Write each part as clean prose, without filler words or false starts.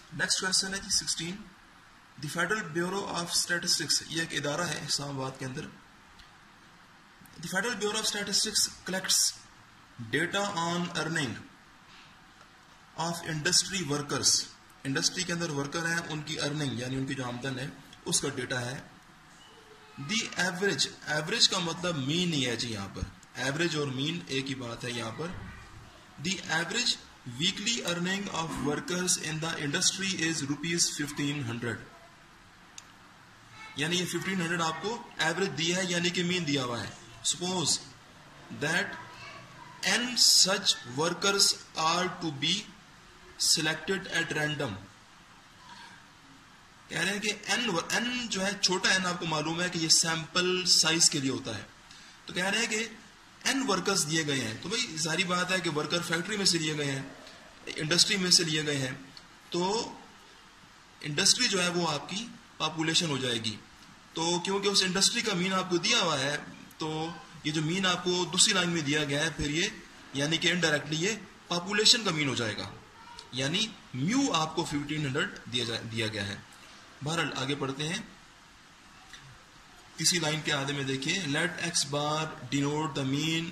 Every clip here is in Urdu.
نیکسٹ کوشچن ہے جی 16. The federal bureau of statistics, یہ ایک ادارہ ہے اسلام آباد کے اندر. The federal bureau of statistics collects data on earning of industry workers. Industry کے اندر ورکر ہیں، ان کی ارننگ یعنی ان کی جو آمدن ہے اس کا ڈیٹا ہے. دی ایوریج، ایوریج کا مطلب مین ہی ہے جی، یہاں پر ایوریج اور مین ایک ہی بات ہے یہاں پر. The average weekly earning of workers in the industry is ₹1500. یعنی یہ 1500 آپ کو ایوریج دیا ہے، یعنی کہ مین دیا ہوا ہے. Suppose that n such workers are to be selected at random. کہہ رہے ہیں کہ n جو ہے چھوٹا n آپ کو معلوم ہے کہ یہ سیمپل سائز کے لیے ہوتا ہے. تو کہہ رہے ہیں کہ n ورکرز دیے گئے ہیں، تو بھائی ظاہری بات ہے کہ ورکر فیکٹری میں سے لیے گئے ہیں، انڈسٹری میں سے لیے گئے ہیں، تو انڈسٹری جو ہے وہ آپ کی پاپولیشن ہو جائے گی. تو کیونکہ اس انڈسٹری کا مین آپ کو دیا ہوا ہے، تو یہ جو مین آپ کو دوسری لائن میں دیا گیا ہے، پھر یہ یعنی کہ انڈائریکٹلی یہ پاپولیشن کا مین ہو جائے گا، یعنی میو آپ کو 1500 دیا گیا ہے. بہرحال آگے پڑھتے ہیں. اسی لائن کے آدھے میں دیکھیے، let X bar denote the mean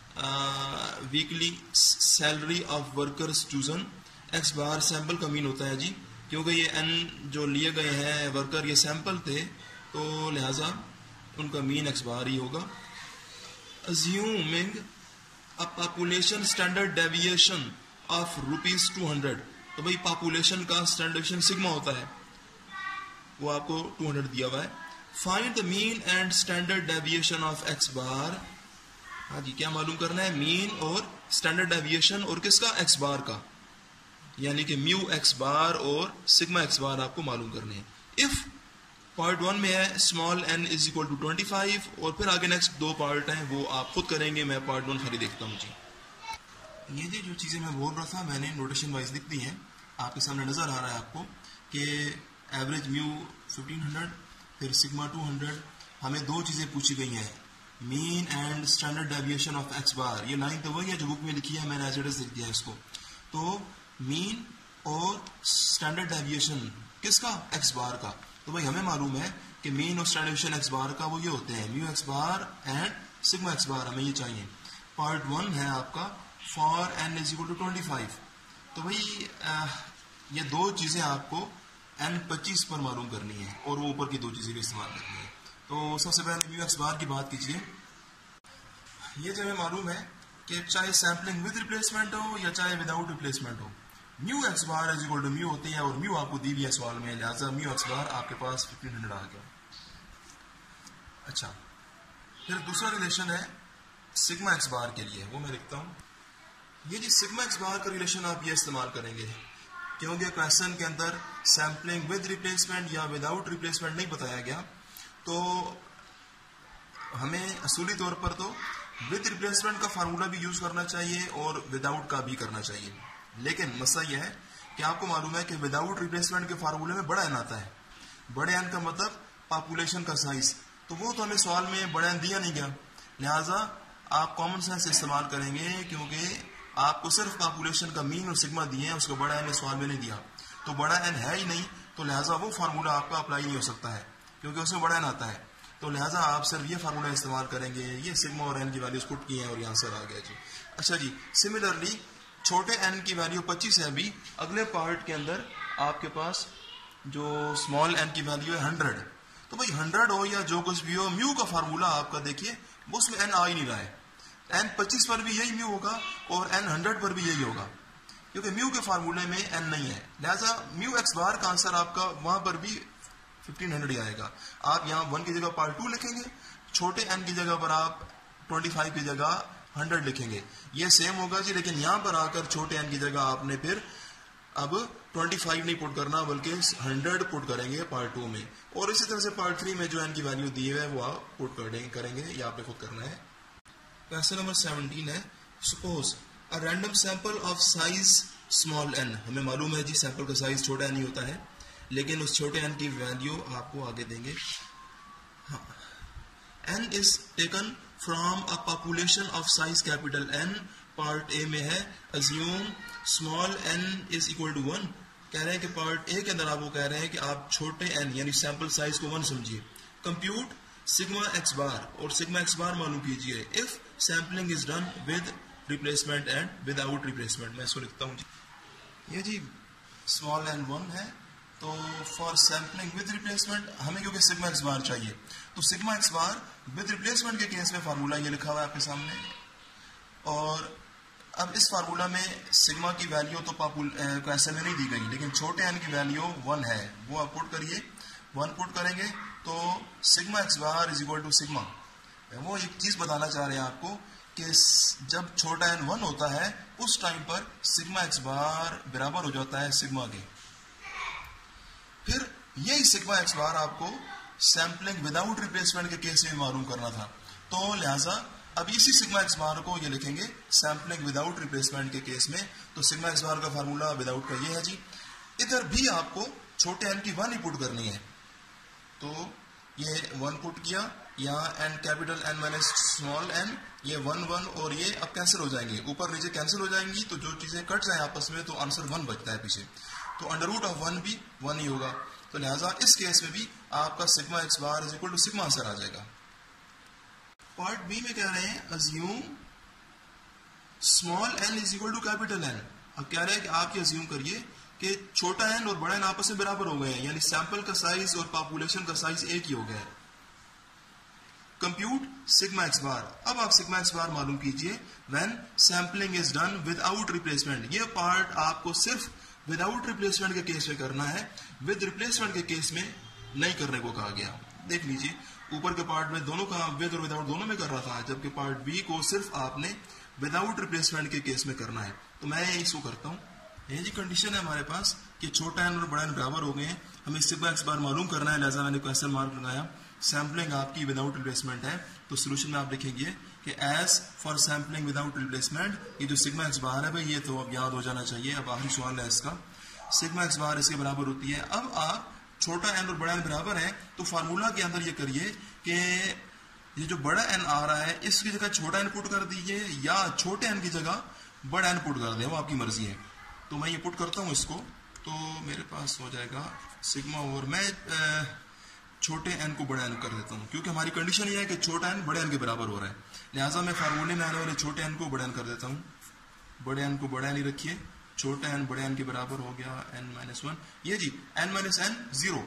weekly salary of workers chosen. X bar sample کا مین ہوتا ہے جی، کیونکہ یہ n جو لیے گئے ہیں ورکر یہ سیمپل تھے، تو لہذا ان کا مین ایکس بار ہی ہوگا. assuming a population standard deviation of ₹200. تو بھائی پاپولیشن کا اسٹینڈرڈ ڈیویشن سگما ہوتا ہے، وہ آپ کو 200 دیا ہوا ہے. Find the mean and standard deviation of X bar. ہاں جی، کیا معلوم کرنا ہے؟ مین اور اسٹینڈرڈ ڈیویشن، اور کس کا؟ ایکس بار کا، یعنی کہ میو ایکس بار اور سگما ایکس بار آپ کو معلوم کرنے ہیں. اف پارٹ 1 میں ہے small n is equal to 25، اور پھر آگے نیکسٹ 2 پارٹ ہیں وہ آپ خود کریں گے، میں پارٹ 1 خالی دیکھتا ہوں جی. یہ جو چیزیں میں بول رہا تھا میں نے نوٹیشن وائز لکھ دی ہیں، آپ کے سامنے نظر آ رہا ہے آپ کو کہ ایوریج میو 1500 پھر سگما 200. ہمیں 2 چیزیں پوچھی گئی ہیں، mean and standard deviation of X bar. یہ لائن تو وہی ہے جو بک میں لکھی ہے، میں نے ایز اٹ از لکھ دیا ہے اس کو. تو مین اور اسٹینڈرڈ ڈیویشن کس کا؟ ایکس بار کا. تو بھائی ہمیں معلوم ہے کہ مین اور اسٹینڈرڈ ڈیویشن ایکس بار کا وہ یہ ہوتے ہیں mu X bar and sigma X bar, ہمیں یہ چاہیے. پارٹ 1 ہے آپ کا for n is equal to 25. تو بھائی یہ 2 چیزیں آپ کو n 25 پر معلوم کرنی ہے، اور وہ اوپر کی 2 چیزیں بھی استعمال کرنی ہے. تو سب سے پہلے میو ایکس بار کی بات کیجیے. یہ جو ہمیں معلوم ہے کہ چاہے سیمپلنگ ود ریپلیسمنٹ ہو یا چاہے وداؤٹ ریپلیسمنٹ ہو، mu X bar is equal to mu ہوتی ہے، اور میو آپ کو دی ہوئی ہے سوال میں، لہٰذا میو ایکس بار آپ کے پاس 1500 آ گیا. اچھا، پھر دوسرا ریلیشن ہے سگما ایکس بار کے لیے، وہ میں لکھتا ہوں. یہ جی سگما ایکس بار کا ریلیشن آپ یہ استعمال کریں گے کیونکہ کویسچن کے اندر سیمپلنگ ود ریپلیسمنٹ یا وداؤٹ ریپلیسمنٹ نہیں بتایا گیا، تو ہمیں اصولی طور پر تو ود ریپلیسمنٹ کا فارمولا بھی یوز کرنا چاہیے اور وداؤٹ کا بھی کرنا چاہیے. لیکن مسئلہ یہ ہے کہ آپ کو معلوم ہے کہ وداؤٹ ریپلیسمنٹ کے فارمولے میں بڑا n آتا ہے. بڑے n کا مطلب پاپولیشن کا سائز، تو وہ تو ہمیں سوال میں بڑا n دیا نہیں گیا، لہٰذا آپ کامن سینس استعمال کریں گے، کیونکہ آپ کو صرف پاپولیشن کا مین اور سگما دیے ہیں، اس کو بڑا n سوال میں نہیں دیا، تو بڑا n ہے ہی نہیں، تو لہٰذا وہ فارمولا آپ کا اپلائی نہیں ہو سکتا ہے کیونکہ اس میں بڑا n آتا ہے. تو لہٰذا آپ صرف یہ فارمولا استعمال کریں گے. یہ سگما اور n کی ویلیوز پٹ کی ہیں اور یہاں سر آ گیا جی. اچھا جی، سملرلی چھوٹے n کی ویلیو 25 ہے. بھی اگلے پارٹ کے اندر آپ کے پاس جو اسمال n کی ویلیو ہے 100. تو بھائی 100 ہو یا جو کچھ بھی ہو، میو کا فارمولا آپ کا دیکھیے اس میں n آ ہی نہیں رہا ہے. n 25 پر بھی یہی میو ہوگا اور n 100 پر بھی یہی ہوگا، کیونکہ میو کے فارمولے میں n نہیں ہے، لہٰذا میو ایکس بار کا آنسر آپ کا وہاں پر بھی 1500 ہی آئے گا. آپ یہاں 1 کی جگہ پارٹ 2 لکھیں گے، چھوٹے n کی جگہ پر آپ 25 کی جگہ 100 لکھیں گے. یہ سیم ہوگا جی، لیکن یہاں پر آ کر چھوٹے n کی جگہ آپ نے پھر اب 25 نہیں پٹ کرنا بلکہ 100 پٹ کریں گے پارٹ 2 میں، اور اسی طرح سے پارٹ 3 میں جو n کی ویلیو دی ہے وہ آپ پٹ کریں گے، یہ آپ نے خود کرنا ہے. کویسچن نمبر 17 ہے، suppose a random sample of size small n. ہمیں معلوم ہے جی سیمپل کا سائز چھوٹا n ہی ہوتا ہے، لیکن اس چھوٹے n کی ویلیو آپ کو آگے دیں گے. n is taken from a population of size capital N. Part A میں ہے assume small n is equal to 1. کہہ رہے ہیں کہ پارٹ اے کے اندر آپ کو کہہ رہے ہیں کہ آپ چھوٹے n یعنی سیمپل سائز کو 1 سمجھیے. کمپیوٹ سگما ایکس بار اور سگما ایکس بار معلوم کیجیے if sampling is done with replacement and without replacement. میں اس کو لکھتا ہوں یہ جی اسمال n 1 ہے. تو فار سیمپلنگ ود ریپلیسمنٹ ہمیں کیونکہ سگما ایکس بار چاہیے تو sigma X bar with replacement کے کیس میں فارمولا یہ لکھا ہوا ہے آپ کے سامنے. اور اب اس فارمولا میں سگما کی ویلیو تو ایسے میں نہیں دی گئی لیکن چھوٹے n کی ویلیو 1 ہے. وہ آپ پٹ کریے 1 پٹ کریں گے تو sigma X bar is equal to sigma. وہ ایک چیز بتانا چاہ رہے ہیں آپ کو کہ جب چھوٹا n 1 ہوتا ہے اس ٹائم پر سگما ایکس بار برابر ہو جاتا ہے سگما کے. پھر یہی سگما ایکس بار آپ کو سیمپلنگ وداؤٹ ریپلیسمنٹ کے کیس میں معلوم کرنا تھا. تو لہٰذا اب اسی سگما ایکس بار کو یہ لکھیں گے سیمپلنگ وداؤٹ ریپلیسمنٹ کے کیس میں. تو سگما ایکس بار کا فارمولا وداؤٹ کا یہ ہے جی. ادھر بھی آپ کو چھوٹے n کی 1 ہی پٹ کرنی ہے. تو یہ 1 پٹ کیا, یہاں n capital n minus small n, یہ 1 1 اور یہ اب کینسل ہو جائیں گے, اوپر نیچے کینسل ہو جائیں گی تو جو چیزیں کٹ جائیں آپس میں تو آنسر 1 بچتا ہے پیچھے. تو انڈر روٹ آف 1 بھی 1 ہی ہوگا. تو لہٰذا اس کیس میں بھی آپ کا sigma X bar is equal to sigma answer آ جائے گا. پارٹ بی میں کہہ رہے ہیں assume small n is equal to capital N. اب کہہ رہے ہیں کہ آپ یہ ازیوم کریے کہ چھوٹا n اور بڑا n آپس میں برابر ہو گئے ہیں, یعنی سیمپل کا سائز اور پاپولیشن کا سائز ایک ہی ہو گیا ہے. Compute sigma X bar. اب آپ سگما ایکس بار معلوم کیجئے when sampling is done without replacement. یہ پارٹ آپ کو صرف وداؤٹ ریپلیسمنٹ کے کیس میں کرنا ہے, ود ریپلیسمنٹ کے کیس میں نہیں کرنے کو کہا گیا. دیکھ لیجئے اوپر کے پارٹ میں دونوں کا ود اور وداؤٹ دونوں میں کر رہا تھا, جبکہ پارٹ بی کو صرف آپ نے وداؤٹ ریپلیسمنٹ کے کیس میں کرنا ہے. تو میں اس کو کرتا ہوں. یہ جی کنڈیشن ہے ہمارے پاس کہ چھوٹا n اور بڑا n برابر ہو گئے ہیں, ہمیں سگما ایکس بار معلوم کرنا ہے, لہٰذا میں نے کوشچن مارک لگایا. سیمپلنگ آپ کی وداؤٹ ریپلیسمنٹ ہے تو سولوشن میں آپ لکھیں گے کہ as far sampling without replacement, یہ جو سگما ایکس بار ہے بھائی یہ تو اب یاد ہو جانا چاہیے. اب آخری سوال ہے اس کا, سگما ایکس بار اس کے برابر ہوتی ہے. اب آپ چھوٹا n اور بڑا n برابر ہے تو فارمولا کے اندر یہ کریے کہ یہ جو بڑا n آ رہا ہے اس کی جگہ چھوٹا n پٹ کر دیجئے یا چھوٹے n کی جگہ بڑا n پٹ کر دیں, وہ آپ کی مرضی ہے. تو میں یہ پٹ کرتا ہوں اس کو, تو میرے پاس ہو جائے گا سگما, اور میں چھوٹے n کو بڑا n کر دیتا ہوں کیونکہ ہماری کنڈیشن یہ ہے کہ چھوٹا n بڑے n کے برابر ہو رہا ہے. لہٰذا میں فارمولے میں آنے والے چھوٹے n کو بڑے n کر دیتا ہوں. بڑے n کو بڑا n ہی رکھیے, چھوٹا n بڑے n کے برابر ہو گیا n مائنس 1. یہ جی n مائنس n 0,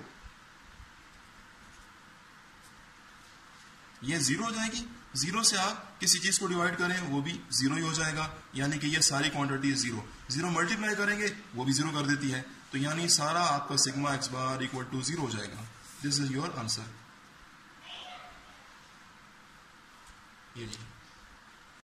یہ 0 ہو جائے گی. 0 سے آپ کسی چیز کو ڈیوائڈ کریں وہ بھی 0 ہی ہو جائے گا, یعنی کہ یہ ساری کوانٹٹی 0 0 ملٹیپلائی کریں گے وہ بھی 0 کر دیتی ہے. تو یعنی سارا آپ کا sigma X bar equal to 0 ہو جائے گا. دس از یور آنسر. یہ جی